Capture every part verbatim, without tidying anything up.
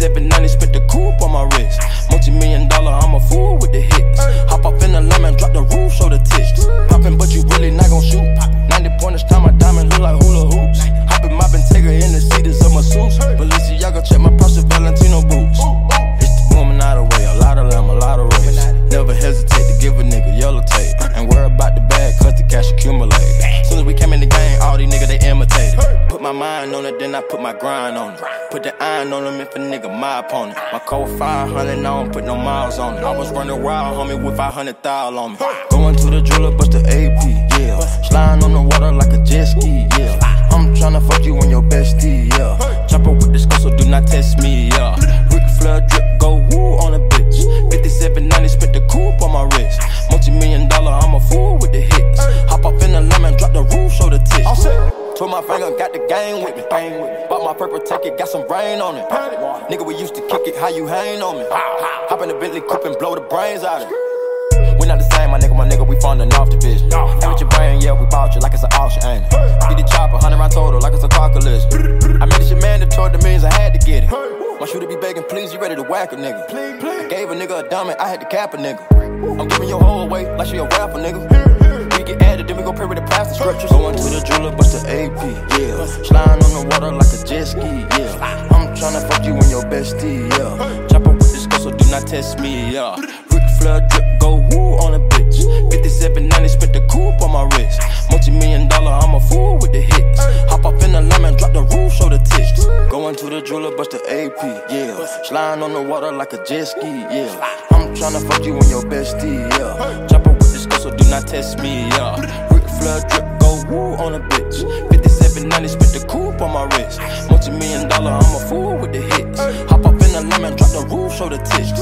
fifty-seven ninety, spent the coupe on my wrist. Multi-million dollar, I'm a fool with the hits. Hop off in the lemon, drop the roof, show the tits. Poppin', but you really not gon' shoot. ninety pointers, time my diamond look like hula hoops. Hoppin', moppin', take her in the seats of my suits. Balenciaga, check my Prada Valentino boots. It's the woman out of the way, a lot of them, a lot of race. Never hesitate to give a nigga yellow tape. Ain't worry about the bag, cause the cash accumulate. Soon as we came in the game, all these niggas, they imitated. Put my mind on it, then I put my grind on it. Put the iron on them if a nigga my opponent. My code five hundred, I don't put no miles on it. I was running wild, homie, with five hundred thousand on me. Going to the driller, bust the A P, yeah. Sliding on the water like a jet ski, yeah. I'm tryna fuck you and your bestie, yeah. Chopper with this go, so do not test me, yeah. Ric Flair drip, go woo on a bitch. fifty-seven ninety, spent the coupe on my wrist. Multi-million dollar, I'm a fool with the hits. Hop off in the lemon, drop the roof, show the tits. Told my finger, got the game with me. Bought my purple ticket, got some rain on it. Nigga, we used to kick it, how you hang on me? Hop in the Bentley coupe and blow the brains out of it. We not the same, my nigga, my nigga, we funding off division. And with your brain, yeah, we bought you like it's an auction, ain't it? Get the chopper, hundred round total, like it's a car collision. I made this shit mandatory, the means I had to get it. My shooter be begging, please, you ready to whack a nigga? I gave a nigga a dummy, I had to cap a nigga. I'm giving your whole away like she a rapper, nigga. We get added, then we go pray with the plastic scriptures. Going to the driller, bust the A P, yeah. Sliding on the water like a jet ski, yeah. I'm tryna fuck you and your bestie, yeah. Chopper with this go, so do not test me, yeah. Ric Flair drip, go woo on a bitch. fifty-seven ninety, spent the coupe on my wrist. Multi-million dollar, I'm a fool with the hits. Hop off in the lemon, drop the roof, show the tits. Going to the driller, bust the A P, yeah. Sliding on the water like a jet ski, yeah. I'm tryna fuck you and your bestie, yeah. Chopper with this go, so do not test me, yeah. Ric Flair drip, go woo on a bitch. fifty-seven ninety, spent the coupe on my wrist. Multi-million dollar, I'm a fool with the hits. Hop off in the lemon, drop the roof, show the tits.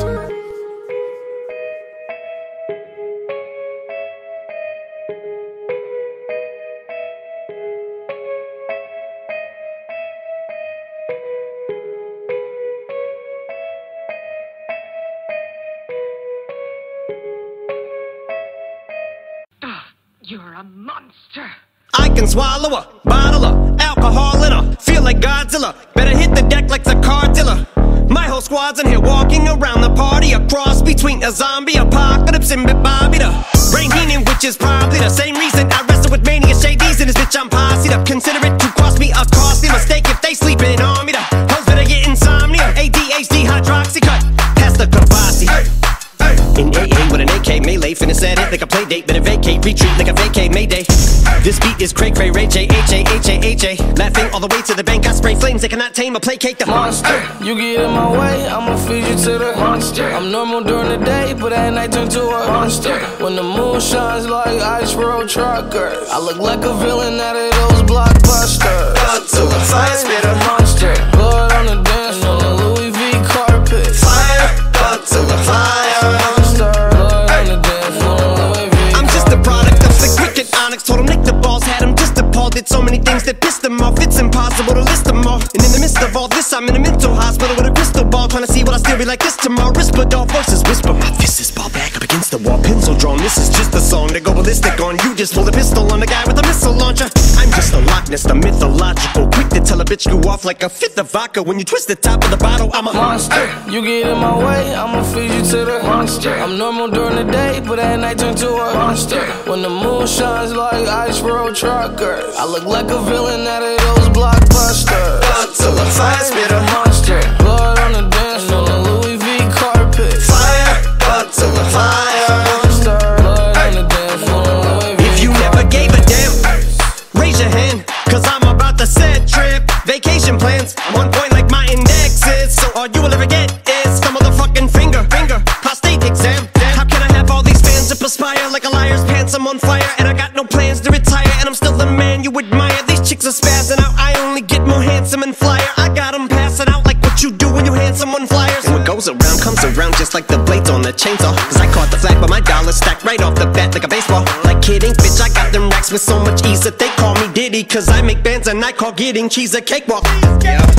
You're a monster. I can swallow a bottle of alcohol in her. Feel like Godzilla. Better hit the deck like the car dealer. My whole squad's in here walking around the party. A cross between a zombie apocalypse and Bobby the Rain Heenan, which is probably the same reason I wrestle with mania shades in this bitch. I'm posse up. Consider it to cost me a costly mistake if they sleeping on me. The hoes better get insomnia. A D H D hydroxy cut. Pass the Kavasi. In A A with an A K melee, finna set it like a play date. Better vacate, retreat like a vacate mayday. This beat is cray cray, Ray J, H A, H A, H A. Laughing all the way to the bank, I spray flames, they cannot tame or placate the monster. You get in my way, I'ma feed you to the monster. I'm normal during the day, but at night turn to a monster. When the moon shines like ice road truckers, I look like a villain out of those blockbusters. Got to a fire spitter monster. Blood on the dance floor, the Louis V carpet. Fire, got to a fire. Told him lick the balls, had him just appalled. Did so many things that pissed him off, it's impossible to list them all. And in the midst of all this, I'm in a mental hospital with a crystal ball, trying to see will I still be like this tomorrow. Whisper, dog voices whisper, my fist is ball back up against the wall, pencil drawn. This is just a song to go ballistic on. You just pulled a pistol on the guy with a missile launcher. I'm just a Loch Ness, the mythological, quick to tell a bitch you off like a fifth of vodka. When you twist the top of the bottle, I'm a monster. You get in my way, I'ma feed you to the monster. I'm normal during the day, but at night turn to a monster. When the moon shines like ice road truckers, I look like a villain out of those blockbusters. Got to a fire spitter monster. Blood on the dance floor, the Louis V carpet. Fire, got to a fire monster. Blood on the dance floor, Louis V If you never gave a damn, raise your hand, cause I'm about to set trip. Vacation plans, I'm on point like my index is. So all you will ever get is some motherfucking finger, finger, prostate exam. How can I have all these fans that perspire like a liar's pants? I'm on fire and I got no plans to retire, and I'm still the man you admire. These chicks are spazzing out, I only get more handsome and flyer. I got them passing out like what you do when you hand someone flyers. And what goes around comes around just like the blades on the chainsaw. Cause I caught the flag but my dollar stacked right off the bat like a baseball. Like kidding, bitch, I got them racks with so much ease that they call me Diddy. Cause I make bands and I call getting cheese a cakewalk. Yeah. Bitch,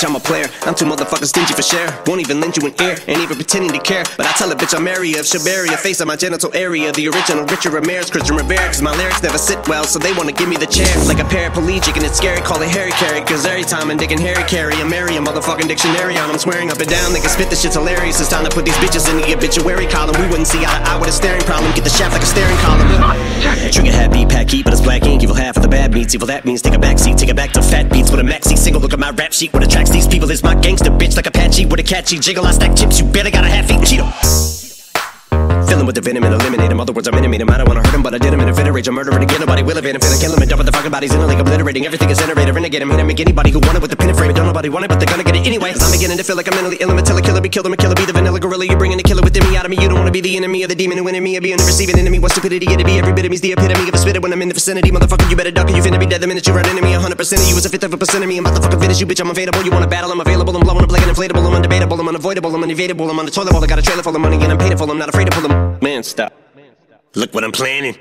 bitch, I'm a player. I'm too motherfucking stingy for share. Won't even lend you an ear, ain't even pretending to care. But I tell a bitch I'm area of Shabaria, face on my genital area. The original Richard Ramirez, Christian Rivera. Cause my lyrics never sit well, so they wanna give me the chair. Like a paraplegic and it's scary, call it Harry Carry. Cause every time I'm digging Harry Carry, I'm Mary, a motherfucking dictionary on. I'm swearing up and down, they can spit, this shit's hilarious. It's time to put these bitches in the obituary column. We wouldn't see eye to eye with a staring problem. Get the shaft like a staring column. Trigger hat beat, pack heat, but it's black ink. Evil half of the bad meats. Evil that means take a back seat, take it back to fat beats with a maxi single. Look at my rap sheet. What attracts these people is my gangster bitch, like Apache with a catchy jiggle. I stack chips, you better got a half-eaten Cheeto. Fill him with the venom and eliminate him. Other words, I'm intimate him. I don't wanna hurt him, but I did him in a fit of rage. I'm murdering again, nobody will evade him. Finna kill him and dump the fucking bodies in a lake, obliterating everything is generated. Renegade him, hit him, make anybody who want it with the pin and frame it. Don't nobody want it, but they're gonna get it anyway. Cause I'm beginning to feel like I'm mentally ill. I'm a killer, be killed, I'm a killer, be the vanilla gorilla. You're bringing the killer within me out of me. You don't wanna be the enemy of the demon who in me. Or be in the receiving enemy. What stupidity it'd be. Every bit of me's the epitome of a spitter when I'm in the vicinity. Motherfucker, you better duck or you finna be dead the minute you run into me. one hundred percent of you is a fifth of a percent of me. I'm about to fucking finish you, bitch. I'm available. You wanna battle? I'm available. I'm blowing up like an inflatable. I'm undebatable. I'm unavoidable. I'm unevadable. I'm on the toilet bowl. I got a trailer full of money and I'm paid for. I'm not afraid to pull them. Man, stop. Look what I'm planning.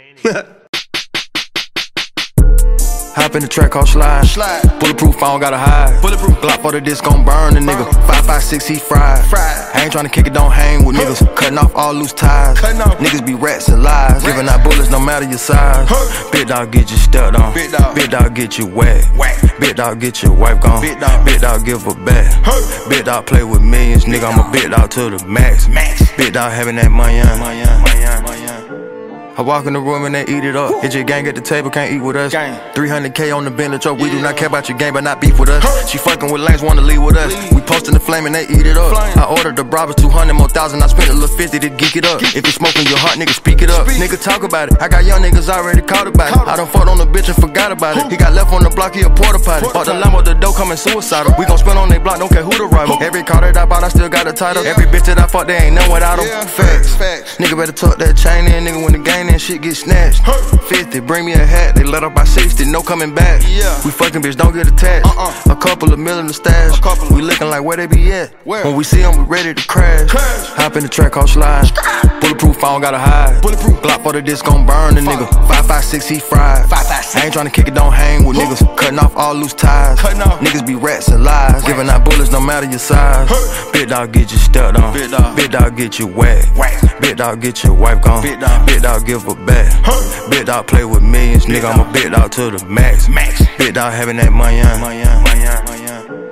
Hop in the track, call slide. Slide. Bulletproof, I don't gotta hide. Bulletproof. Glock for the disc, gon' burn the nigga. five five six, he fried. fried. I ain't tryna kick it, don't hang with niggas. Cutting off all loose ties. Off. Niggas be rats and lies. Rats. Giving out bullets no matter your size. Huh. Big dog get you stepped on. Big dog, Big dog get you wet. Whack. Big dog get your wife gone. Big dog, big dog give her back. Huh. Big dog play with millions, nigga. I'm a big dog to the max. max. Big dog having that money on. Money on. Money on. Money on. I walk in the room and they eat it up. Hit your gang at the table, can't eat with us. Gang. three hundred K on the Bentley truck. We do not care about your game, but not beef with us. She fucking with lanes, wanna leave with us. We postin' the flame and they eat it up. I ordered the Bravo's two hundred more thousand. I spent a little fifty to geek it up. If you smoking your heart, nigga, speak it up. Nigga, talk about it. I got young niggas already caught about it. I done fucked on the bitch and forgot about it. He got left on the block, he a porta potty. Bought the Lambo, the dough coming suicidal. We gon' spend on they block, don't care who the rival. Every car that I bought, I still got a title. Every bitch that I fucked, they ain't none without them. Facts. Nigga better tuck that chain in. Nigga, when the gang in, shit get snatched. fifty, bring me a hat, they let up by sixty, no coming back. Yeah. We fucking bitch, don't get attached. Uh-uh. A couple of mil in the stash. We looking like where they be at. Where? When we see them, we ready to crash. crash. Hop in the track, call slide. Bulletproof, I don't gotta hide. Bulletproof. Glock for the disc, gon' burn the nigga. five five six, he fried. five five six. I ain't tryna kick it, don't hang with niggas. Cutting off all loose ties. Off. Niggas be rats and lies. Giving out bullets no matter your size. Hey. Big dog get you stepped on. Big dog, Big dog get you wet. Whack. Big dog get your wife gone. Big dog, Big dog give her back. Hey. Big dog play with millions, nigga. I'm a big dog to the max. max. Big dog having that money on. Money on. Money on. Money on.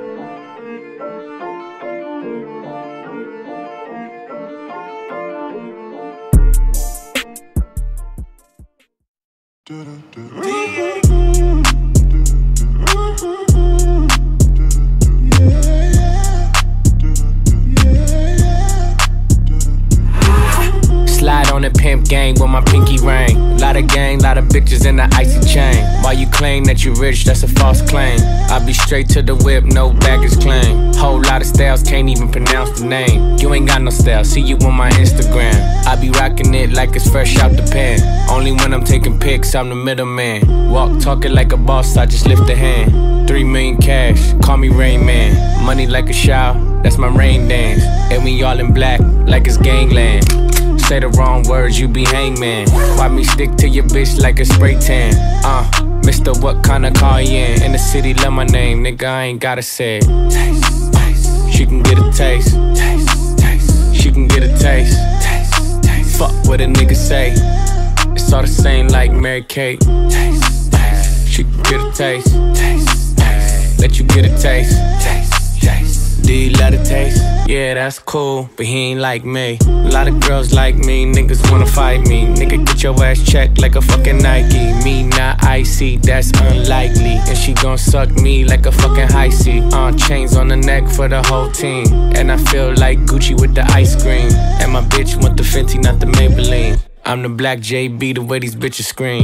Slide on the pimp gang with my pinky ring. Lot of gang, lot of bitches in the icy chain. While you claim that you rich, that's a false claim. I be straight to the whip, no baggage claim. Whole lot of styles, can't even pronounce the name. You ain't got no style, see you on my Instagram. I be rocking it like it's fresh out the pan. Only when I'm taking pics, I'm the middleman. Walk talking like a boss, I just lift a hand. Three million cash, call me Rain Man. Money like a shower, that's my rain dance. And we all in black, like it's gangland. Say the wrong words, you be hangman. Why me stick to your bitch like a spray tan? Uh, Mister What kind of car you in? In the city, love my name, nigga, I ain't gotta say it. Taste, taste. She can get a taste. Taste, taste. She can get a taste. Taste, taste. Fuck what a nigga say. It's all the same like Mary Kate. Taste, taste. She can get a taste. Taste, taste. Let you get a taste. Taste, taste. Do you love the taste? Yeah, that's cool, but he ain't like me. A lot of girls like me, niggas wanna fight me. Nigga, get your ass checked like a fucking Nike. Me not icy, that's unlikely. And she gon' suck me like a fucking high C. Uh, chains on the neck for the whole team. And I feel like Gucci with the ice cream. And my bitch want the Fenty, not the Maybelline. I'm the black J B, the way these bitches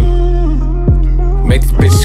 scream. Make these bitches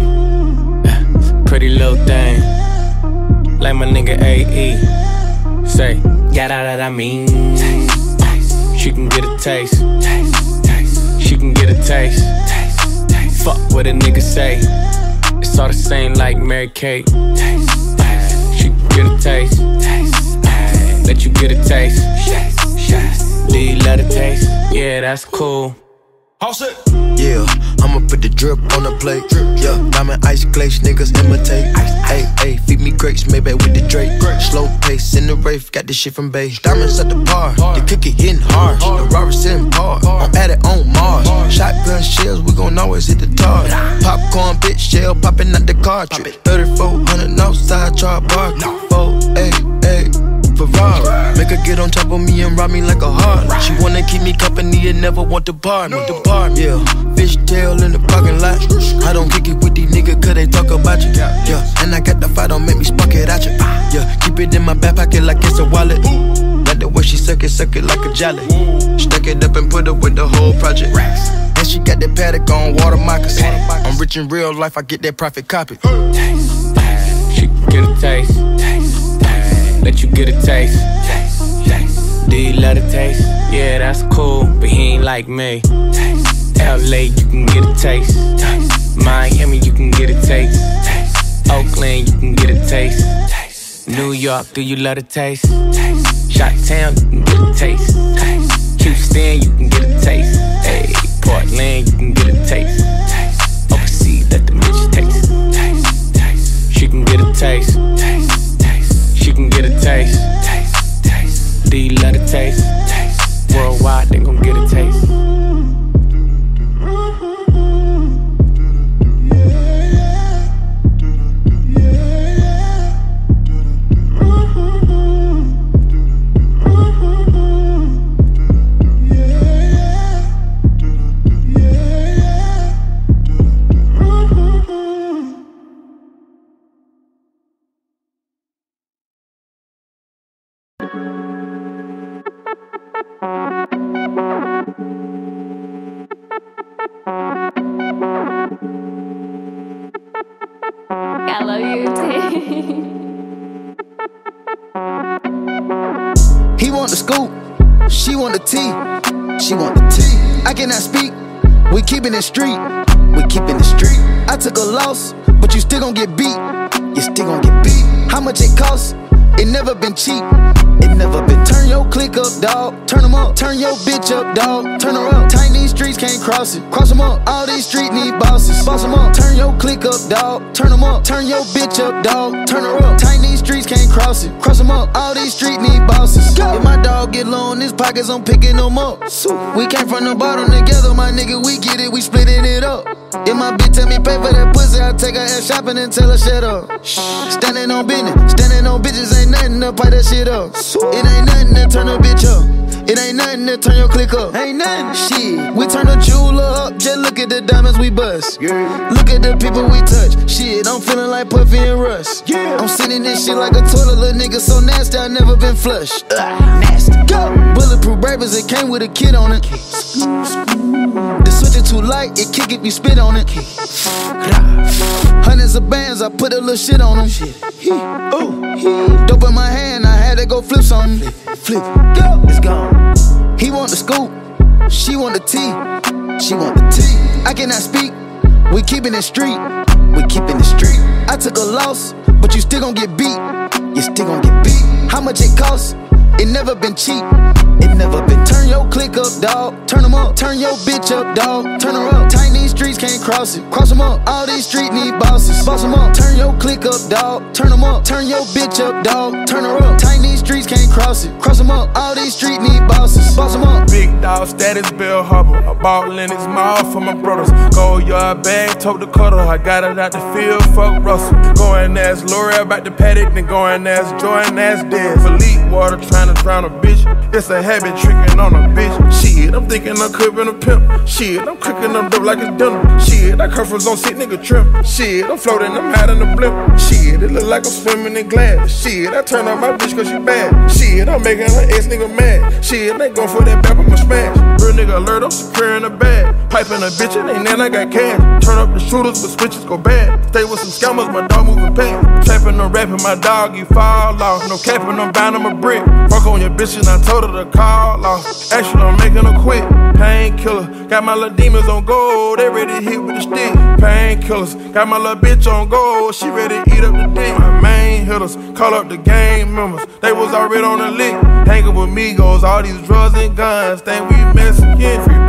scream. Pretty little thing. Like my nigga A E. Say, yada that I mean. Taste, taste. She can get a taste. Taste, taste. She can get a taste. Taste, taste. Fuck what a nigga say. It's all the same like Mary Kate. Taste, taste. She can get a taste. Taste, taste. Let you get a taste. Taste, taste. Do you love the taste? Yeah, that's cool, All set. Yeah, I'ma put the drip on the plate. Yeah, diamond ice glaze, niggas imitate. Hey, hey, feed me grapes, maybe with the Drake. Slow pace in the rave, got this shit from Bay. Diamonds at the bar, the cookie hitting hard. The Robert sitting hard, I'm at it on Mars. Shotgun shells, we gon' always hit the tar. Popcorn, bitch, shell popping out the cartridge. thirty-four hundred outside, char bar. four, eight, eight. Ferrari. Make her get on top of me and rob me like a heart. She wanna keep me company and never want to bar me. Depart, yeah. Fishtail in the parking lot. I don't kick it with these niggas cause they talk about you. Yeah, and I got the fight, don't make me spark it at you. Yeah, keep it in my back pocket like it's a wallet. Like the way she suck it, suck it like a jelly. Stuck it up and put up with the whole project. And she got that paddock on water moccasins. I'm rich in real life, I get that profit copy. Taste, taste. She can get a taste. Taste, taste. Let you get a taste. Taste, taste. Do you love the taste? Yeah, that's cool, but he ain't like me. Taste, L A, you can get a taste. Taste. Miami, you can get a taste. Taste. Oakland, you can get a taste. Taste. New York, do you love the taste? Taste. Chi-Town, you can get a taste. Taste. Houston, you can get a taste. Hey, Portland, you can get a taste. Taste. Overseas, let the bitch taste. Taste. Taste. She can get a taste. Taste. Taste. She can get a taste. Taste. Taste. Do you love the taste? Taste. Worldwide, they gon' get a taste. I love you too. He want the scoop, she want the tea. She want the tea. I cannot speak, we keepin' it street. We keepin' it street. I took a loss, but you still gon' get beat. You still gon' get beat. How much it cost? It never been cheap. It never been. Turn your click up, dawg. Turn them up. Turn your bitch up, dawg. Turn her up. Tiny streets can't cross it. Cross them up. All these streets need bosses. Boss them up. Turn your click up, dawg. Turn them up. Turn your bitch up, dawg. Turn her up. Tiny streets can't cross it. Cross them up. All these streets need bosses. Go. If my dog get low in his pockets, I'm picking them up. We came from the bottom together, my nigga. We get it. We splitting it up. If my bitch tell me pay for that pussy, I take her ass shopping and tell her shut up. Standing on business. Standing on bitches ain't nothing to pipe that shit up. It ain't nothing to turn a bitch up. It ain't nothing to turn your click up. Ain't nothing. Shit. We turn the jeweler up. Just look at the diamonds we bust. Yeah. Look at the people we touch. Shit, I'm feeling like Puffy and Russ. Yeah. I'm sitting this shit like a toilet, little nigga so nasty, I never been flushed. Ugh, nasty. Go. Bulletproof bravers, it came with a kid on it. The switch is too light, it kick if you spit on it. Hundreds of bands, I put a little shit on them. Ooh. Dope in my hand, I had to go flip something. Flip, go, it's gone. He want the scoop, she want the tea. She want the tea. I cannot speak, we keepin' it street. We keepin' it street. I took a loss, but you still gon' get beat. You still gon' get beat. How much it cost? It never been cheap. It never been. Turn your click up, dawg. Turn them up. Turn your bitch up, dawg. Turn her up. Tiny streets can't cross it. Cross them up. All these streets need bosses. Boss them up. Turn your click up, dawg. Turn them up. Turn your bitch up, dawg. Turn her up. Tiny streets can't cross it. Cross them up. All these streets need bosses. Boss them up. Big dog status, Bill Harbor. A ball in his mouth for my brothers. Gold yard bag, tote the cutter. I got it out the field, fuck Russell. Going as L'Oreal about the paddock, then going as Jordan as dead. Philippe water trying to drown a bitch. It's a habit tricking on a bitch. Shit, I'm thinking I could been a pimp. Shit, I'm cooking up dope like it's dinner. Shit, I come from zone sick nigga trim. Shit, I'm floating, I'm hot in the blimp. Shit, it look like I'm swimming in glass. Shit, I turn on my bitch cause she bad. Shit, I'm making her ex nigga mad. Shit, they going for that back, I'ma smash. Real nigga alert, I'm securing a bag. Piping a bitch, it ain't then I got cash. Turn up the shooters, but switches go bad. Stay with some scammers, my dog moving past. Trapping or rapping, my dog, you fall off. No capping, I'm bound, I'm a brick. Fuck on your bitch and I told her to call off. Actually, I'm making her quit. Painkiller, got my little demons on gold. They ready to hit with the stick. Painkillers, got my little bitch on gold. She ready to eat up the dick. My main hitters, call up the gang members. They was already on the lick. Hanging with Migos, all these drugs and guns. Think we Mexican, free band.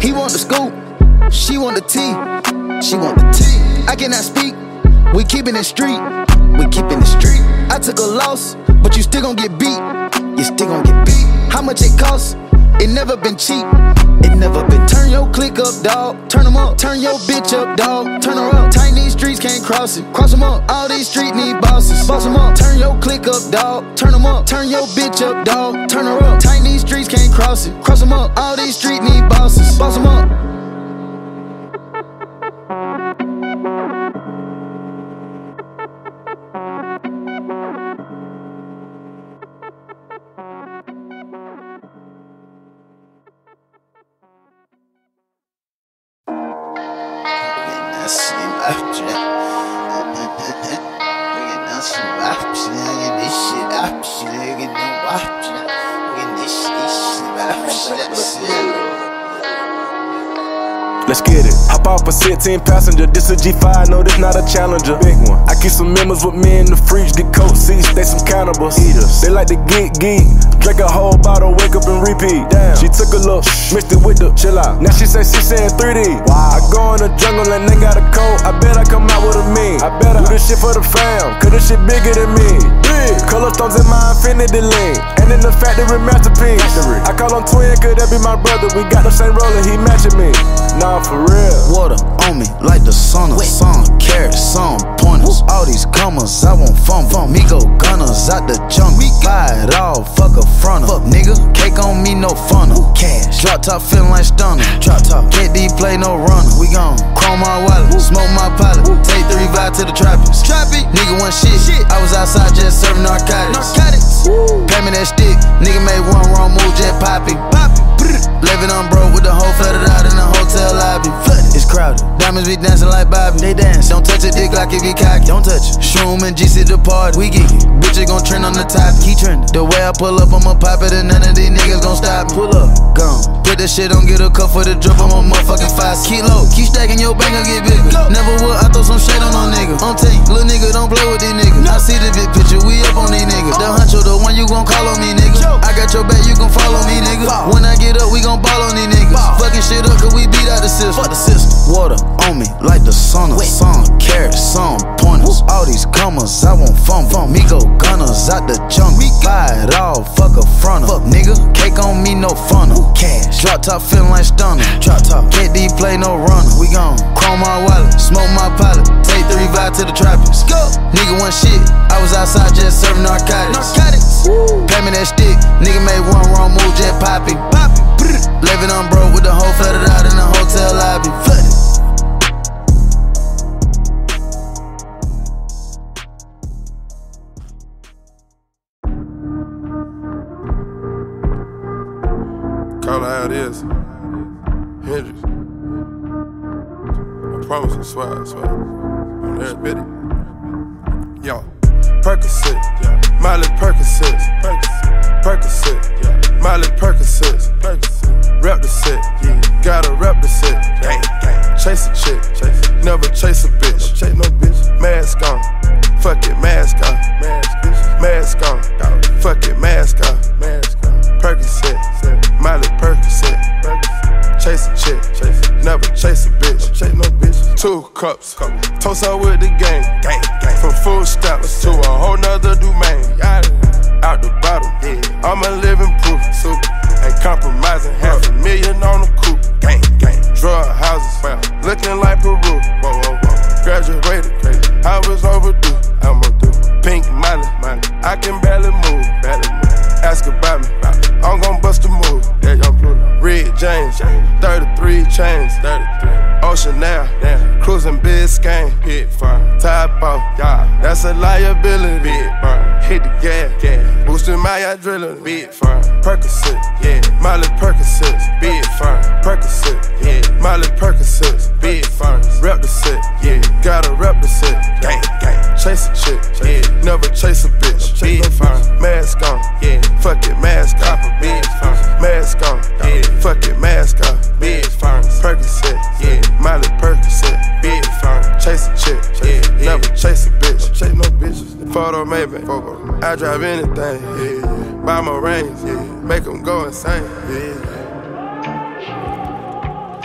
He want the scoop, she want the tea. She want the tea. I cannot speak. We keepin' it street. We keepin' it street. I took a loss, but you still gon' get beat. You still gon' get beat. How much it costs? It never been cheap. It never been. Turn your click up, dog. Turn them up. Turn your bitch up, dog. Turn her up. Tiny streets can't cross it. Cross them up. All these streets need bosses. Boss them up. Turn your click up, dog. Turn them up. Turn your bitch up, dog. Turn her up. Tiny streets can't cross it. Cross them up. All these streets need bosses. Boss them up. Let's get it. Hop off a sixteen passenger. This a G five, no, this not a Challenger. Big one. I keep some members with me in the fridge. Get coat seats, they some cannibals. Eaters. They like to geek geek. Drink a whole bottle, wake up and repeat. Damn. She took a look, mixed it with the chill out. Now she say she saying three D. Wow. I go in the jungle and they got a coat. I bet I come out with a mean. I bet I do this shit for the fam, cause this shit bigger than me. Big. Color stones in my infinity link. And in the factory masterpiece. Factory. I call him twin, cause that be my brother. We got the same roller, he matching me. Nah, for real. Water on me like the sauna. Some carrots, some pointers. All these commas, I won't fumble. Me go gunners out the jungle. Buy it all, fuck a fronter. Fuck nigga, cake on me, no funnel. Cash. Drop top feeling like stunner. Drop top. Can't D play no runner. We gon' chrome my wallet, smoke my pilot. Take three vibe to the trappers. Trappy. Nigga one shit. shit. I was outside just serving narcotics. Narcotics. Woo. Pay me that stick. Nigga made one wrong move, just poppy. Poppy. Living on broke with the whole flooded out in the hotel lobby. Flooded. It's crowded. Diamonds be dancing like Bobby. They dance. Don't touch a dick like it be cocky. Don't touch it. Shroom and G C the party. We geek it. Bitches gon' trend on the top. Keep trending. The way I pull up, I'ma pop it and none of these niggas gon' stop me. Pull up. Gone. Put that shit on, get a cup for the drip. I'm a motherfucking five. Keep low. Keep stacking your bank and get bigger. Go. Never would I throw some shade on no nigga. On tape. Little nigga don't play with these niggas. No. I see the big picture. We up on these niggas. The huncho, the one you gon' call on me, nigga. Yo. I got your back, you gon' follow me, nigga. Ball. When I get up, we gon' ball on these niggas. Ball. Fucking shit up, cause we beat out the system. Fuck the system. Water on me like the sauna. Some carrots, some pointers. All these commas, I won't fumble. Me go gunners out the jungle. Buy it all, fuck a fronter. Fuck nigga, cake on me, no funnel. Cash. Drop top feeling like stunner. Drop top. Can't D play no runner. We gon' chrome my wallet, smoke my pilot. Take three vibe to the trappers. Go. Nigga one shit. I was outside just serving narcotics. Narcotics. Woo. Pay me that stick. Nigga made one wrong move, just poppy. Poppy. Living on broke with the whole flooded out in the hotel lobby. Flooded. Call it how it is. Hendrix. I promise you, swear, I swear. I'm there, spit it. Yo. Percocet, yeah. Miley Percocet, Percocet, yeah. Miley Percocet, rep the set, yeah. Gotta rep the set, gang, gang. Chase a chick, chase. Never chase a bitch, no chase no bitch. Mask on, fuck it, mask on, mask on, fuck it, mask on, Percocet, Miley Percocet, chase a chick, chase. Never chase a bitch, no chase no bitch. Two cups, toast her with the gang, gang, gang. From food stamps to a whole nother domain. Out the bottom, yeah. I'm a living proof, super. Ain't compromising, half a million on the coupe. Gang, gang. Drug houses, well, looking like Peru. Whoa, whoa, whoa. Graduated, crazy. I was overdue, I'ma do. Pink money, money. I can barely move, barely move. Ask about me, I'm gon' bust a move. Yeah, young Pluto. Red James, thirty-three chains, thirty-three. Ocean now, damn. Cruising Biscayne, hit fire. Top off, yeah. That's a liability, big fire. Hit the gas, gas. Boosting my adrenaline, big fire. Percocet, yeah. Miley Percocet, big fire. Percocet, yeah. Miley Percocet, big fire. Rep the set, yeah. Gotta rep the set, gang, gang. Chase a chick, yeah. Never chase a bitch, big fire. Mask on, yeah. Fuck it, mask off, big fire. Mask on, yeah. Fuck it, mask off, big fire. Percocet, yeah. Miley Percocet, big fire. Chase a chick, yeah. Never chase a bitch, chase no bitches. Photo maybe, I drive anything, yeah. Buy my rings, yeah. Make them go insane, yeah.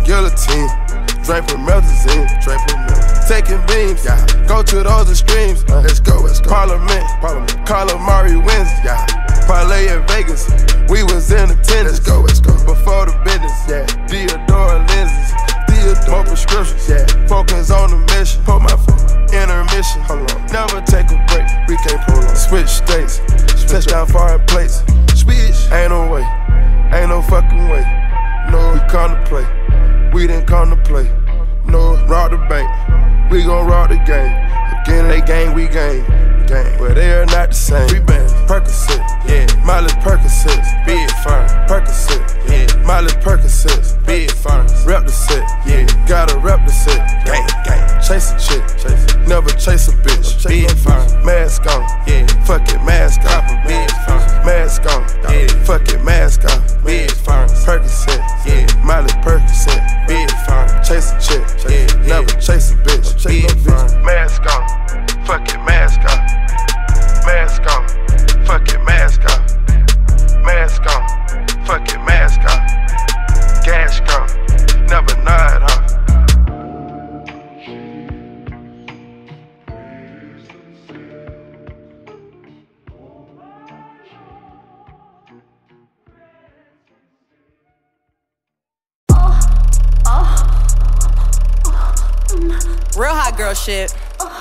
guillotine. Drink promethazine, drink promethazine. Taking beams, yeah. Go to those extremes. Uh, let's go, let's go. Parliament, Parliament. Calamari wins, yeah. Parlay in Vegas, we was in attendance. Let's go, let's go. Before the business, yeah. Theodore lenses, Theodore more prescriptions, yeah. Focus on the mission. Put my phone. Intermission, hold on. Never take a break, we can't prolong. Switch states, Switch touchdown foreign plates. Switch, ain't no way, ain't no fucking way. No, we come to play, we didn't come to play. No, rob the bank, we gon' rob the game. Again, they gang, we gang, gang. But they are not the same. We been Percocet, yeah. Miley Percocet, big firm. Percocet, yeah. Miley Percocet, big firm. Rep the set, yeah. Gotta rep the set, gang, gang. Chase a chick, chase it. Never chase a bitch, big firm. Mask on, yeah. Fuck it, mask off, big firm. Mask on, yeah. Fuck it, mask off, big firm. Percocet, yeah. Miley Percocet, big firm. Chase a chick, chase yeah. Never chase a bitch, big firm. Mask on, fuck it, mask off. Mask on, fuck it, mask off. Mask on, fuck it, mask off. Gas gone, never nod off. Real hot girl shit.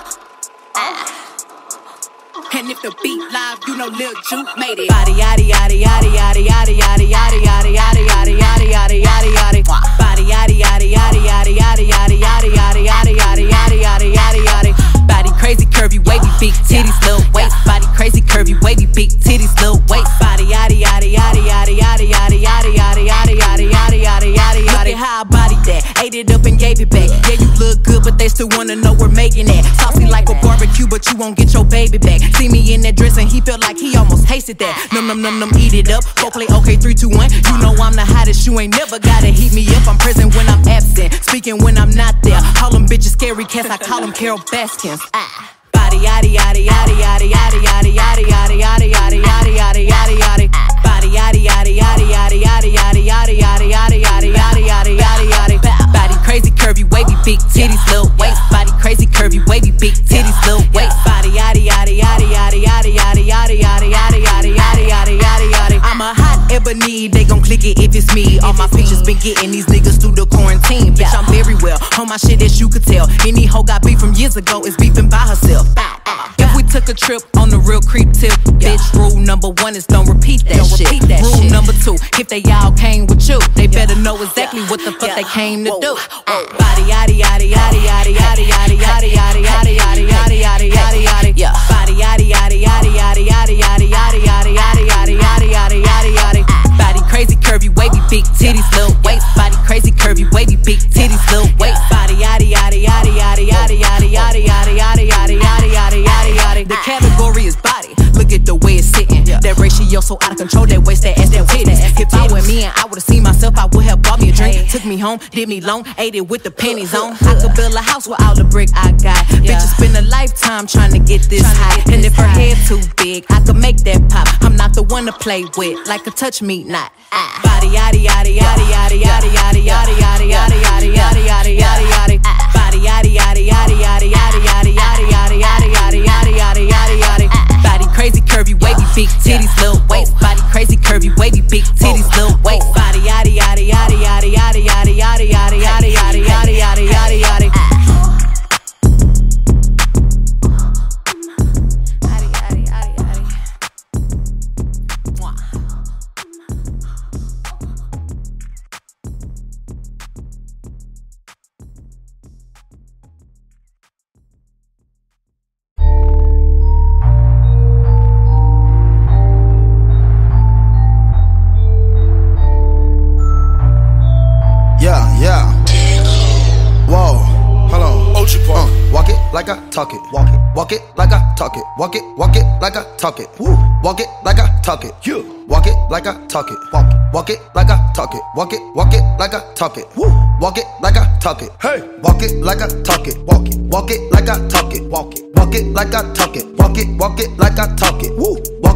And if the beat live, you know Lil Juke made it. Body yaddy yaddy yaddy yaddy yaddy yaddy yaddy yaddy yaddy yaddy yaddy yaddy yaddy yaddy. Body yaddy yaddy yaddy yaddy yaddy yaddy yaddy yaddy yaddy yaddy yaddy yaddy yaddy yaddy. Body crazy curvy wavy big titties little waist. Body crazy curvy wavy big titties little waist. Body yaddy yaddy yaddy yaddy yaddy yaddy yaddy yaddy yaddy yaddy yaddy yaddy yaddy. Look at how I bodied that, ate it up and gave it back. Yeah, you look good, but they still wanna know we're making that. Saucy like a barbecue, but you won't get your baby back. See me in that dress and he felt like he almost tasted that. Num num num num, eat it up. Go play okay, three, two, one. You know I'm the hottest, you ain't never gotta heat me up. I'm present when I'm absent, speaking when I'm not there. Call them bitches scary cats, I call them Carol Baskins. Ah. Body yaddy yaddy yaddy yaddy yaddy yaddy yaddy yaddy yaddy yaddy yaddy yaddy yaddy yaddy. Body yaddy yaddy yaddy yaddy yaddy yaddy yaddy yaddy yaddy yaddy yaddy yaddy yaddy yaddy. Body crazy curvy wavy big titties little waist. Body crazy curvy wavy big titties little waist. Body yaddy yaddy yaddy yaddy yaddy yaddy yaddy yaddy yaddy yaddy yaddy yaddy yaddy yaddy. I'm a hot ebony, they gon' click it if it's me. All my pictures been getting these niggas through the quarantine. Bitch, I'm very well on my shit as you could tell. Any hoe got beef from years ago is beefing by herself. If we took a trip on the real creep tip, bitch, rule number one is don't repeat that don't shit. Repeat that rule shit. Number two, if they all came with you, they better know exactly what the fuck they came to do. Body yaddy yaddy yaddy yaddy yaddy yaddy yaddy yaddy yaddy yaddy yaddy yaddy yaddy yaddy. Body yaddy yaddy yaddy yaddy yaddy yaddy yaddy yaddy yaddy yaddy yaddy yaddy yaddy yaddy. Body crazy curvy wavy big titties little waist. Body crazy curvy wavy big titties little waist. Body yaddy yaddy yaddy yaddy yaddy yaddy yaddy yaddy yaddy yaddy yaddy yaddy yaddy yaddy. The category is body. Look at the way it's sitting. That ratio so out of control. That waist, that ass, that titties. If I were me and I would've seen myself, I would have bought me a drink. Took me home, did me long, ate it with the panties on. I could build a house with all the brick I got. Bitches spend a lifetime trying to get this high. And if her head too big, I could make that pop. I'm not the one to play with, like a touch me not. Body yaddy yaddy yaddy yaddy yaddy yaddy yaddy yaddy yaddy yaddy yaddy yaddy yaddy yaddy. Body yaddy yaddy yaddy yaddy yaddy yaddy yaddy yaddy yaddy yaddy yaddy yaddy yaddy yaddy. Body crazy curvy wavy big titties little waist. Body crazy curvy wavy big titties little waist. Body yaddy yaddy yaddy yaddy yaddy yaddy yaddy yaddy yaddy yaddy yaddy yaddy yaddy yaddy. Like I talk it, walk it, walk it like I talk it, walk it, walk it like I talk it, woo, walk it like I talk it, you, walk it like I talk it, walk it, walk it like I talk it, walk it, walk it like I talk it, woo, walk it like I talk it, hey, walk it like I talk it, walk it, walk it like I talk it, walk it, walk it like I talk it, walk it, walk it like I talk it, woo, walk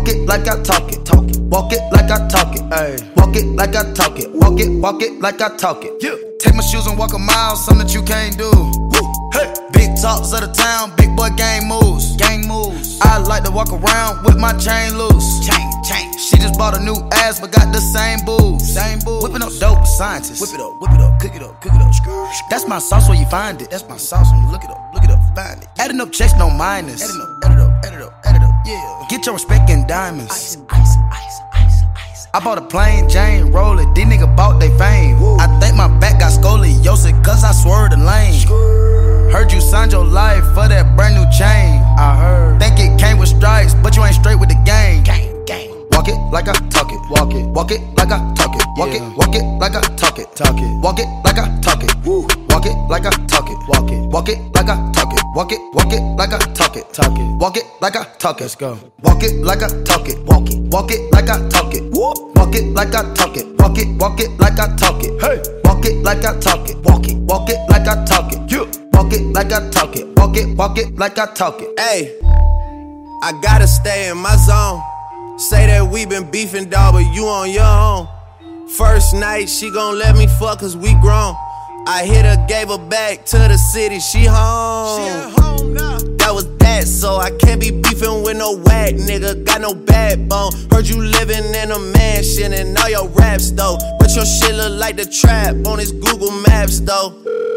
walk it like I talk it. Talk it. Walk it like I talk it. Ay. Walk it like I talk it. Walk it, walk it like I talk it. Yeah. Take my shoes and walk a mile, something that you can't do. Woo. Hey. Big talks of the town, big boy gang moves. Gang moves. I like to walk around with my chain loose. Chain, chain. She just bought a new ass, but got the same boobs. Same boobs. Whipping up dope scientists. Whip it up, whip it up, cook it up, cook it up. That's my sauce where you find it. That's my sauce when you look it up, look it up, find it. Adding up checks, no minus. Adding up, add it up, add it up, add it up, yeah. Get your respect in diamonds. Ice, ice, ice, ice, ice. I bought a plain Jane, roll it. These niggas bought they fame. Woo. I think my back got scoliosis, cause I swerved the lane. Skrr. Heard you signed your life for that brand new chain. I heard. Think it came with stripes, but you ain't straight with the game. Gang, gang. Walk it like I talk it. Walk it. Walk it like I talk it. Walk yeah. it. Walk it like I talk it. Talk it. Walk it like I talk it. Woo. Walk it like I talk it. Walk it. Walk it like I talk it. Walk it. Walk it like I talk it. Talk it. Walk it like I talk it. Let's go. Walk it like I talk it. Walk it. Walk it like I talk it. Woo. Walk it like I talk it. Walk it. Walk it like I talk it. Hey. Walk it like I talk it. Walk it. Walk it like I talk it. Yeah. Walk it like I talk it. Walk it. Walk it like I talk it. Hey, I gotta stay in my zone. Say that we been beefing, dawg, but you on your own. First night, she gon' let me fuck cause we grown. I hit her, gave her back to the city, she home. She at home now. That was that, so I can't be beefing with no whack nigga, got no backbone. Heard you living in a mansion and all your raps though, but your shit look like the trap on his Google Maps though.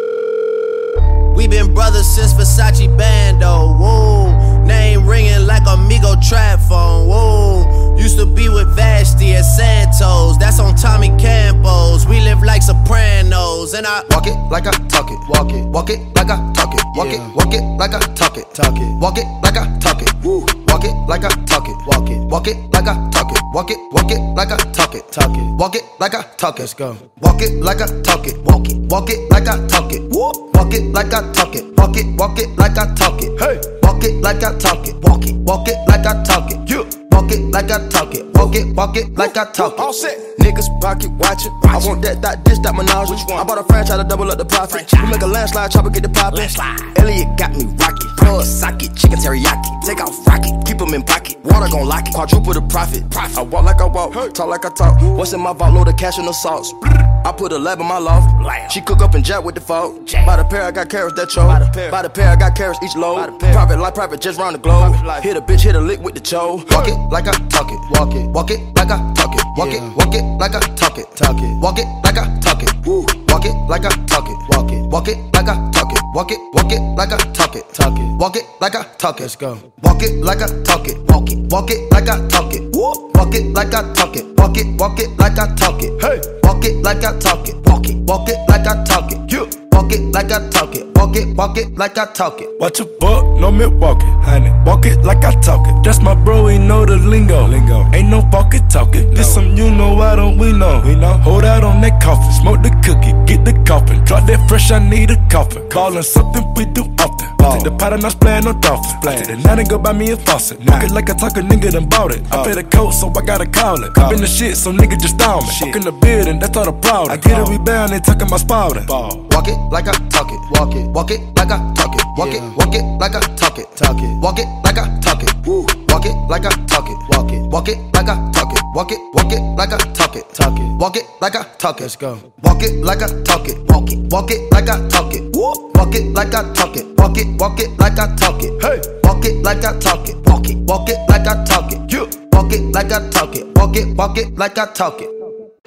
We been brothers since Versace Bando, whoa. Name ringing like Amigo trap phone, whoa. Used to be with Vashti at Santos, that's on Tommy Campos. We live like Sopranos, and I walk it like I talk it, walk it, walk it like I talk it, walk yeah. it, walk it like I talk it, talk it, walk it like I talk it, woo. Walk it like I talk it, walk it, walk it like I talk it, walk it, walk it like I talk it, talk it, walk it like I talk it. Let's go. Walk it like I talk it, walk it, walk it like I talk it, woo. Walk it like I talk it, walk it, walk it like I talk it, hey. Walk it like I talk it, walk it, walk it like I talk it, yeah. Walk it like I talk it, walk it, walk it like I talk it. All set. Niggas pocket watching. I want that, that, this, that menage. Which one? I bought a franchise to double up the profit. We make a landslide, chopper get the poppin'. Elliot got me rocket. Plug socket, chicken teriyaki. Take off rocket, keep them in pocket. Water gon' lock it, quadruple the profit. I walk like I walk, talk like I talk. What's in my vault, load of cash and the sauce. I put a lab in my loft. She cook up and jack with the fault. By the pair, I got carrots that choke. By the pair, I got carrots each load. Private life, private just round the globe. Hit a bitch, hit a lick with the cho. Walk it like I talk it, walk it, walk it like I talk it, walk it, walk it like I talk it, talk it, walk it like I talk it, woo. Walk it like I talk it, walk it, walk it like I talk it, walk it, walk it like I talk it, talk it, walk it like I talk it. Let's go. Walk it like I talk it, walk it, walk it like I talk it, woo. Walk it like I talk it, walk it, walk it like I talk it, hey. Walk it like I talk it, walk it, walk it like I talk it, yeah. Walk it like I talk it, walk it, walk it like I talk it. Watch a buck, no Milwaukee, honey. Walk it like I talk it. That's my bro, he know the lingo. lingo. Ain't no walk it talking. No. This some you know, why don't we know? We know. Hold out on that coffin, smoke the cookie, get the coffin. Drop that fresh, I need a coffin. Ballin' something we do often. Ball. Take the pot and I splayin' no dolphin. Take the night and go buy me a faucet. Walk it like I talk a nigga done bought it. I pay the coat, so I gotta call it. Cop in the shit, so nigga just style me. Walk in the building, that's all the problem. I get a rebound, they talking about spouting. Walk it like I talk it, walk it, walk it like I talk it, walk yeah. it, walk it like I talk it, talk it, walk it like I talk it, woo. Walk it like I talk it, walk it, walk it like I talk it, walk it, walk it like I talk it, talk it, walk it like I talk it. Let's go. Walk it like I talk it, walk it, walk it like I talk it, woo. Walk it like I talk it, walk it, walk it like I talk it, hey. Walk it like I talk it, walk it, walk it like I talk it, yeah. Walk it like I talk it, walk it, walk it like I talk it.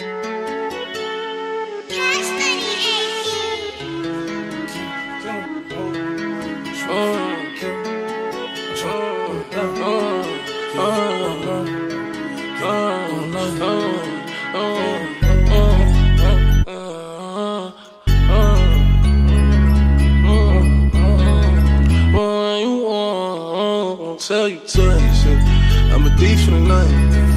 Tell you twice, I'm a thief for the night.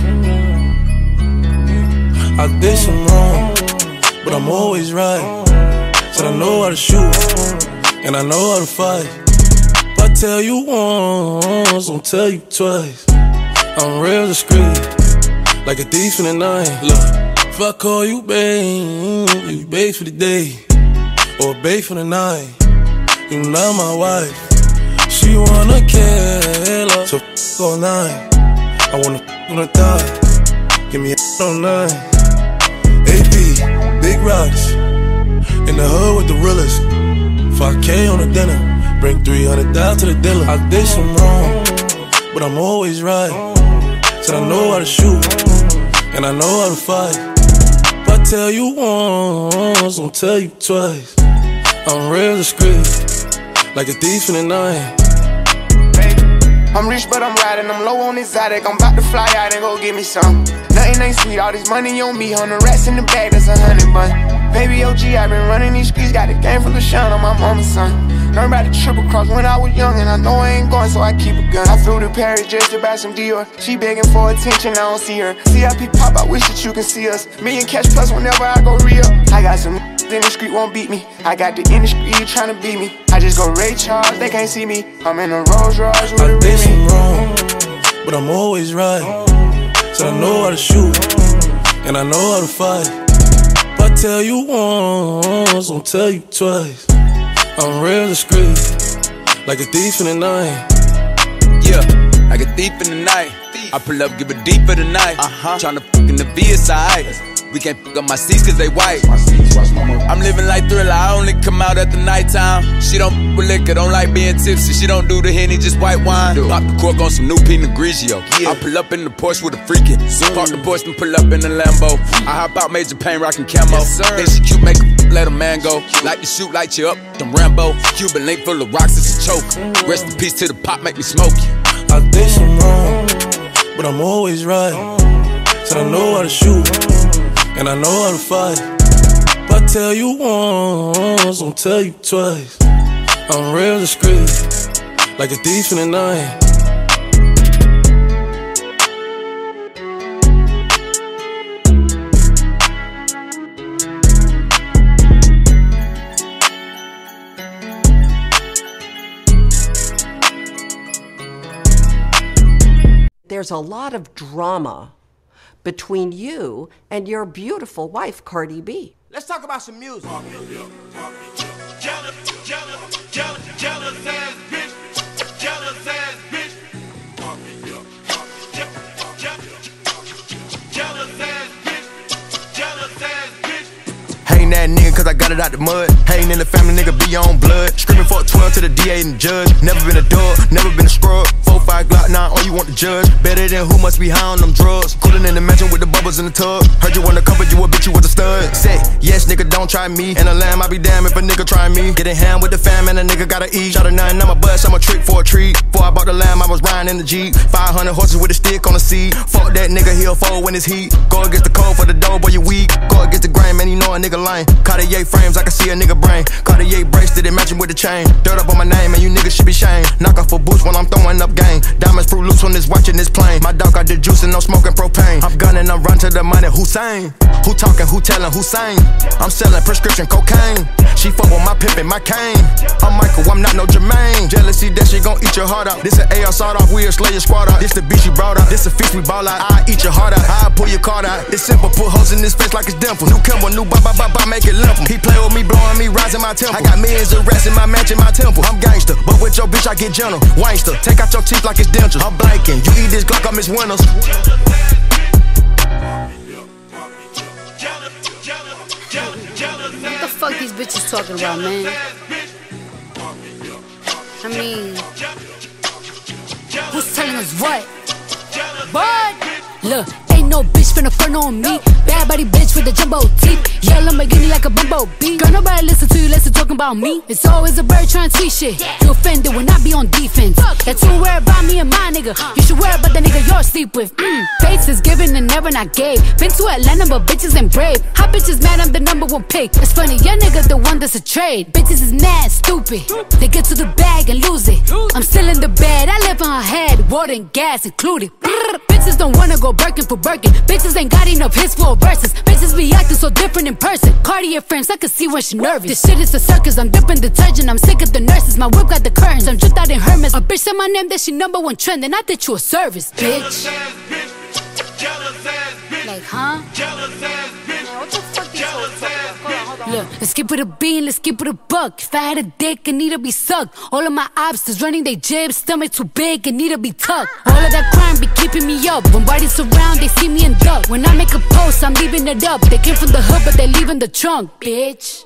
I did some wrong, but I'm always right. Said I know how to shoot, and I know how to fight. If I tell you once, I'll tell you twice. I'm real discreet, like a thief in the night. Look, if I call you babe, you babe for the day, or babe for the night. You not my wife. She wanna kill her, so f all night. I wanna f on a thigh. Give me a on nine. A P, big rocks. In the hood with the realest. five K on the dinner. Bring three hundred down to the dealer. I did some wrong, but I'm always right. Said I know how to shoot, and I know how to fight. If I tell you once, I'll tell you twice. I'm real discreet, like a thief in the night. I'm rich but I'm riding, I'm low on exotic. I'm about to fly out and go get me some. Nothing ain't sweet, all this money on me. Hundred rats in the bag, that's a hundred bun. Baby O G, I been running these streets. Got a game full of shine on my mama's son. Learned about the triple cross when I was young, and I know I ain't going, so I keep a gun. I flew to Paris just to buy some Dior. She begging for attention, I don't see her. C I P pop, I wish that you can see us. Million cash plus whenever I go real. I got some in the street won't beat me. I got the industry trying to beat me. I just go Ray Charles, they can't see me. I'm in a Rolls Royce with a I did some wrong, but I'm always right. Said I know how to shoot, and I know how to fight. If I tell you once, I'll tell you twice. I'm real discreet, like a thief in the night. Yeah, like a thief in the night. I pull up, give it deep for the night. Uh-huh. Tryna fuck in the V S I. We can't fuck up my seats cause they white. I'm living like Thriller, I only come out at the nighttime. She don't fuck with liquor, don't like being tipsy. She don't do the Henny, just white wine. Pop the cork on some new Pinot Grigio. I pull up in the Porsche with a freakin'. Park the Porsche and pull up in the Lambo. I hop out Major Payne rockin' camo. Then she cute, make her let a man go. Like to shoot, light you up, them Rambo. Cuban link full of rocks, it's a choke. Rest in peace to the pop, make me smoke you. I did some wrong, but I'm always right. Said I know how to shoot, and I know how to fight. If I tell you once, I'll tell you twice. I'm real discreet, like a thief in the night. There's a lot of drama between you and your beautiful wife, Cardi B. Let's talk about some music. Jealous, jealous, jealous, jealous ass bitch. Jealous ass bitch. Jealous ass bitch. Jealous ass bitch. Hating that nigga cause I got it out the mud. Hating in the family, nigga be on blood. Screaming for a twelve to the D A and the judge. Never been a dog, never been a scrub. Four, five Glock nine, all you want to judge. Better than who must be high on them drugs. Coolin' in the mansion with the bubbles in the tub. Heard you wanna cover, you a bitch, you was a stud. Say, yes, nigga, don't try me. And a lamb, I be damn if a nigga try me. Getting hand with the fam and a nigga gotta eat. Shot a nine, I'm a bust, I'm a trick for a treat. Before I bought the lamb, I was riding in the Jeep. five hundred horses with a stick on the seat. Fuck that nigga, he'll fold when it's heat. Go against the cold for the dough, boy, you weak. Go against the grain, man, you know a nigga lame. Cartier frames, I can see a nigga brain. Cartier bracelet, it matching with the chain. Dirt up on my name, and you niggas should be shamed. Knock off a boost when I'm throwing up game. Diamonds fruit loose when it's watching this plane. My dog got the juice and no smoking propane. I'm gunning, I'm run to the money. Hussein, who talking, who telling, who saying? I'm selling prescription cocaine. She fuck with my pimpin', my cane. I'm Michael, I'm not no Jermaine. Jealousy, that shit gon' eat your heart out. This an A R sawed off, we'll slay your squad out. This the beach you brought out, this a fish we ball out. I eat your heart out, I pull your card out. It's simple, put hoes in this face like it's dimple. New Kimber, new bop, bop, bop, bop, make it limp. He play with me, blowing me, rising my temple. I got millions of rats in my mansion, my temple. I'm gangster, but with your bitch I get gentle. Wangster, take out your teeth like it's dentures. I'm blanking, you eat this Glock, I miss Winners. What the fuck these bitches talking about, man? I mean, who's telling us what? What? Look, ain't no bitch finna front on me. Bad body bitch with the jumbo teeth. Yell Lamborghini like a bumblebee. Girl, nobody listen to you, listen talking about me. It's always a bird trying to tweet shit. You offended when I be on defense. That's who worry about me and my nigga. You should worry about the nigga you're sleep with. Mm. Fates is given and never not gave. Been to Atlanta, but bitches ain't brave. Hot bitches mad, I'm the number one pick. It's funny, your nigga the one that's a trade. Bitches is mad, stupid. They get to the bag and lose it. I'm still in the bed, I live on her head. Water and gas included. Bitches don't wanna go Birkin for Birkin. Bitches ain't got enough hits for verses. Bitches be acting so different in person. Cartier frames, I can see when she nervous. This shit is a circus, I'm dipping detergent. I'm sick of the nurses, my whip got the curtains. I'm dripped out in Hermes. A bitch said my name, that she number one trend. And I did you a service, bitch. Like, huh? Man, what the fuck these hoes talking about? Hold on, hold on. Look, let's skip with a bean, let's skip with a buck. If I had a dick, it need to be sucked. All of my obstacles running they jibs, stomach too big, it need to be tucked. All of that crime be keeping me up. When bodies around, they see me and duck. When I make a post, I'm leaving it up. They came from the hood, but they leaving the trunk, bitch.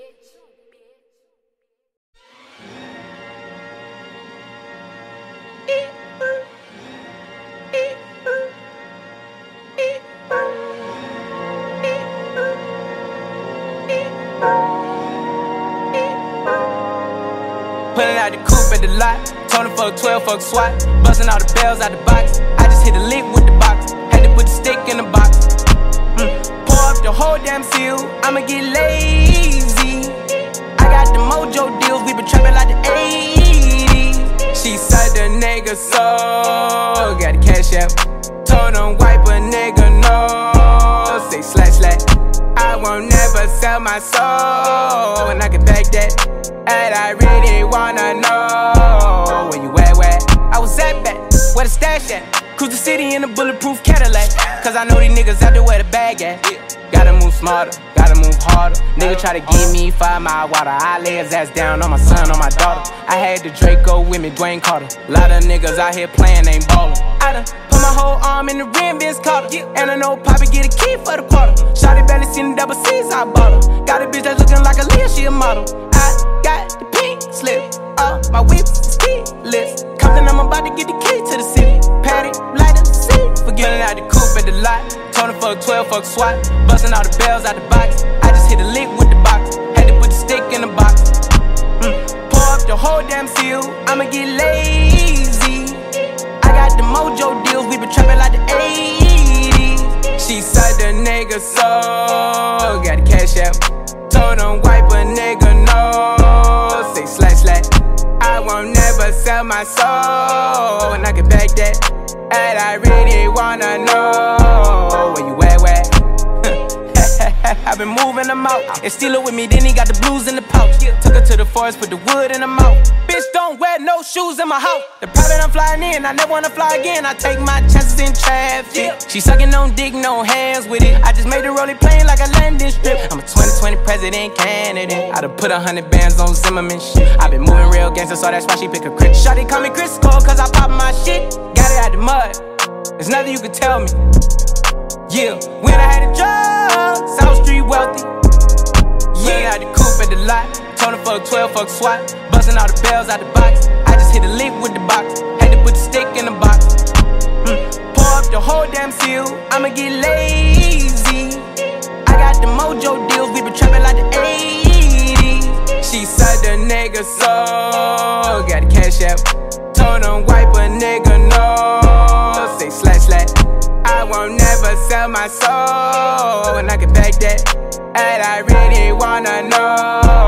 Pulling out the coupe at the lot, Tony fuck twelve, fuck SWAT. Busting all the bells out the box. I just hit a lick with the box. Had to put the stick in the box. Mm. Pour up the whole damn seal. I'ma get lazy. I got the mojo deals. We been trapping like the eighties. She said the nigga so got the cash out. Told him wipe a nigga no. Say slash slash. I won't never sell my soul, and I can back that. And I really wanna know where you at, where I was at back, where the stash at. Cruise the city in a bulletproof Cadillac. Cause I know these niggas out there where the bag at. Gotta move smarter, gotta move harder. Nigga try to give me five mile water. I lay his ass down on my son, on my daughter. I had the Draco with me, Dwayne Carter. Lot of niggas out here playing, ain't ballin'. I done put my whole arm in the rim, Vince Carter. And I know Poppy get a key for the quarter. Shawty barely seen the double C's, I bought her. Got a bitch that's looking like a Leah, she a model. I got the pink slip, uh, my whip is keyless. Compton, I'm about to get the key to the city. Patty, light up the seat. Forgetting out the coupe at the lot. Tony fuck twelve, fuck SWAT. Busting all the bells out the box. I just hit a lick with the box. Had to put the stick in the box. Mm. Pour up the whole damn seal. I'ma get lazy. I got the mojo deals. We been trapping like the eighties. She said the nigga so got the cash out. Told him wipe a nigga no. Say slash slash. I won't never sell my soul, and I can back that. And I really wanna know where you at, where I've been moving them out. And steal it with me, then he got the blues in the pouch. Took her to the forest, put the wood in the mouth. Bitch, don't wear no shoes in my house. The private I'm flying in, I never wanna fly again. I take my chances in traffic. She sucking on dick, no hands with it. I just made the rolling plane like a landing strip. I'm a twenty twenty president candidate. I done put a hundred bands on Zimmerman shit. I been moving real gangster, so that's why she pick a crit. Shawty call me Chris Cole, cause I pop my shit. Got it out the mud, there's nothing you can tell me. Yeah, when I had a job, South Street wealthy. Yeah, I had the coupe at the lot. Tony fuck twelve, fuck SWAT. Busting all the bells out the box. I just hit a lick with the box. Had to put the stick in the box. Mm. Pour up the whole damn seal. I'ma get lazy. I got the mojo deals. We been trapping like the eighties. She said the nigga so got the cash out. Told him wipe a nigga no. Say slash slash. I won't never sell my soul, and I can back that. And I really wanna know